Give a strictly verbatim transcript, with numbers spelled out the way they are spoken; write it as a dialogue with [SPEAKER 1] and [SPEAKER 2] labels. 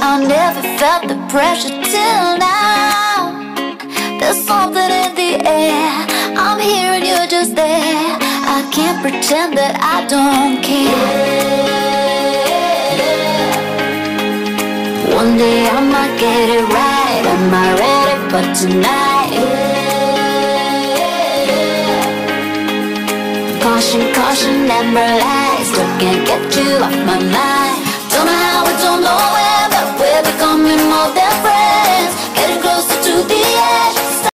[SPEAKER 1] I never felt the pressure till now. There's something in the air, I'm here and you're just there. I can't pretend that I don't care. One day I might get it right. Am I ready for tonight? Caution, caution, never lies. Still can't get you off my mind. Don't know how, we don't know where, but we're becoming more than friends.